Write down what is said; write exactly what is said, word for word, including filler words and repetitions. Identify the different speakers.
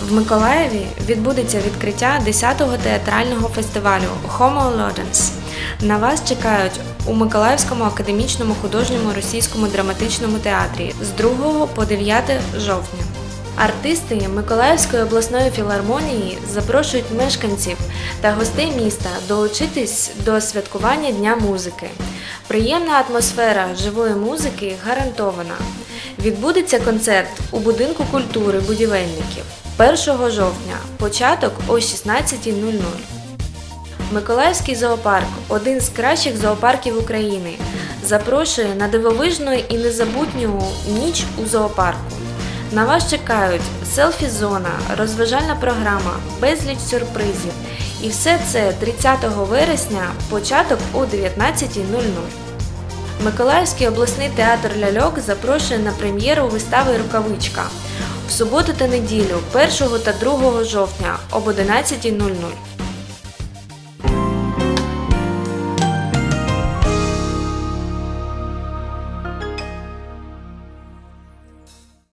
Speaker 1: В Миколаєві відбудеться відкриття десятого театрального фестивалю Homo Ludens. На вас чекають у Миколаївському академічному художньому російському драматичному театрі з другого по дев'яте жовтня. Артисти Миколаївської обласної філармонії запрошують мешканців та гостей міста долучитись до святкування Дня музики. Приємна атмосфера живої музики гарантована. Відбудеться концерт у Будинку культури будівельників першого жовтня, початок о шістнадцятій нуль нуль. Миколаївський зоопарк – один з кращих зоопарків України. Запрошує на дивовижну і незабутню ніч у зоопарку. На вас чекають селфі-зона, розважальна програма, безліч сюрпризів. І все це тридцятого вересня, початок о дев'ятнадцятій нуль нуль. Миколаївський обласний театр ляльок запрошує на прем'єру вистави «Рукавичка» в суботу та неділю першого та другого жовтня об одинадцятій нуль нуль.